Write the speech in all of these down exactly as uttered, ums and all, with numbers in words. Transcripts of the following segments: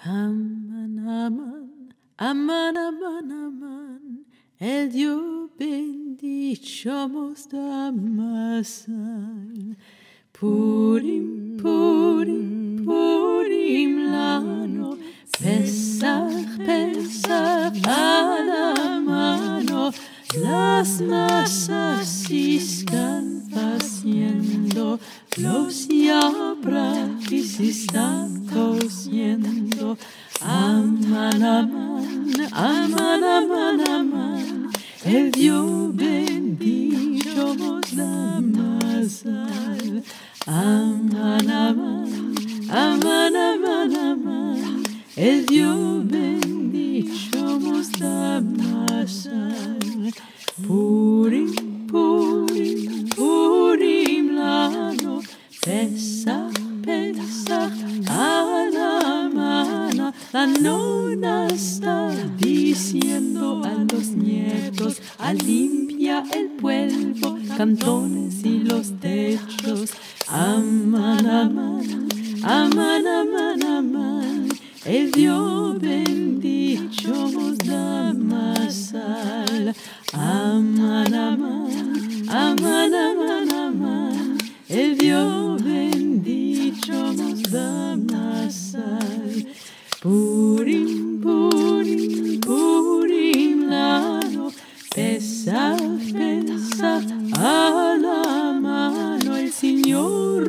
Aman, aman, aman, aman, aman, el Dios bendito nos da masal. Purim, Purim, Purim lano, Pesach, Pesach Ala Mano, las masas están haciendo, los yapraquis están cociendo. Aman, aman, aman, aman, aman, el Dios bendito nos da masal. Aman, aman, aman, aman, aman, el Dios bendito nos da masal. Purim, Purim, Purim lano, Pesach, Pesach Ala Mano. La nona está diciendo a los nietos, a limpia el polvo, cantones y los techos. Aman, aman, aman, aman, aman, el Dios bendito nos da masal. Aman, aman, aman, aman, aman, el Dios bendito nos da masal. Purim, Purim, Purim lano, Pesach, Pesach Ala Mano. El Señor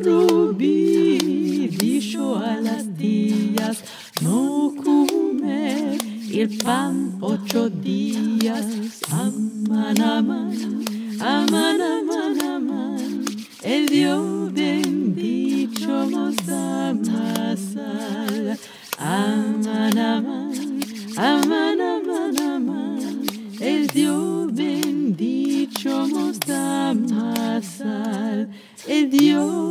Rubí dijo a las tías, no comer el pan ocho días. Aman, aman, aman, aman, aman, el Dios bendito nos da masal. Aman, aman, aman, aman, aman, el Dios bendito nos da masal. El Dios